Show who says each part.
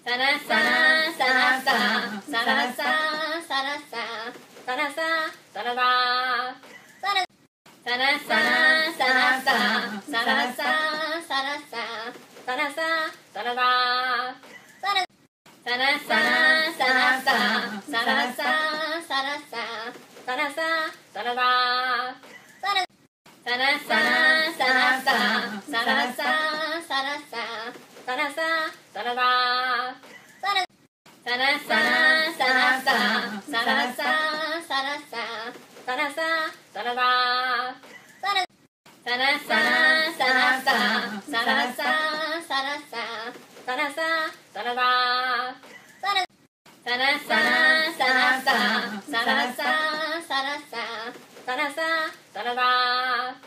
Speaker 1: サラサラサラササラササラササラササラバサラサラサラサラササラササラササラササラバサラサラサラサラササラササラササラササラバサラサラサラサラササラササラササラササラバサラサラサラサラササラササラササラササラバサラサラサラサラササラササラササラササラバサラサラサラサラササラササラササラササラバ